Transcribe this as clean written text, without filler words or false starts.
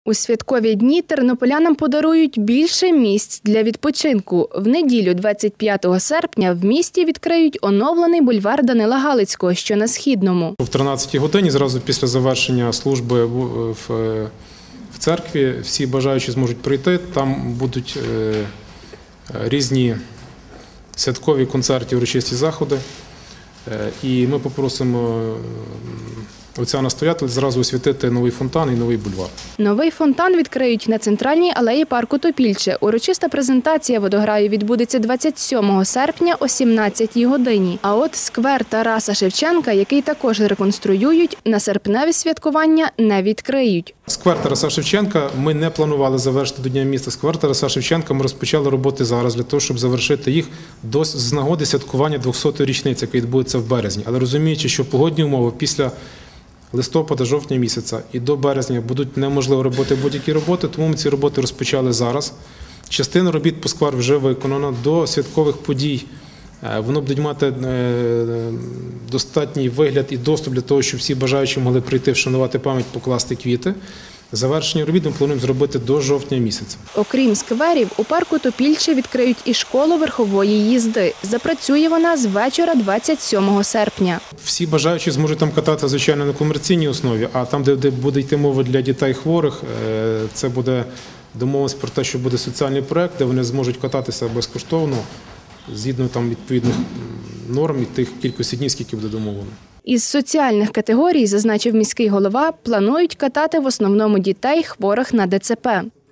У святкові дні тернополянам подарують більше місць для відпочинку. В неділю, 25 серпня, в місті відкриють оновлений бульвар Данила Галицького, що на Східному. В 13-й годині, зразу після завершення служби в церкві, всі бажаючі зможуть прийти. Там будуть різні святкові концерти, урочисті заходи. І ми попросимо отця-настоятеля зразу освятити новий фонтан і новий бульвар. Новий фонтан відкриють на центральній алеї парку Топільче. Урочиста презентація водограю відбудеться 27 серпня о 17-й годині. А от сквер Тараса Шевченка, який також реконструюють, на серпневі святкування не відкриють. Сквер Тараса Шевченка ми не планували завершити до Дня міста. Сквер Тараса Шевченка ми розпочали роботи зараз для того, щоб завершити їх з нагоди святкування 200-ї річниці, яка відбудеться в березні. Але розуміючи, що погодні умови після листопада, жовтня місяця і до березня будуть неможливо робити будь-які роботи, тому ми ці роботи розпочали зараз. Частина робіт по скверу вже виконана. До святкових подій воно будуть мати достатній вигляд і доступ для того, щоб всі бажаючі могли прийти, вшанувати пам'ять, покласти квіти. Завершення робіт ми плануємо зробити до жовтня місяця. Окрім скверів, у парку Топільче відкриють і школу верхової їзди. Запрацює вона з вечора 27 серпня. Всі бажаючі зможуть там кататися, звичайно, на комерційній основі, а там, де буде йти мова для дітей хворих, це буде домовленість про те, що буде соціальний проєкт, де вони зможуть кататися безкоштовно, згідно там відповідних норм і тих кількості днів, скільки буде домовлено. Із соціальних категорій, зазначив міський голова, планують катати в основному дітей, хворих на ДЦП.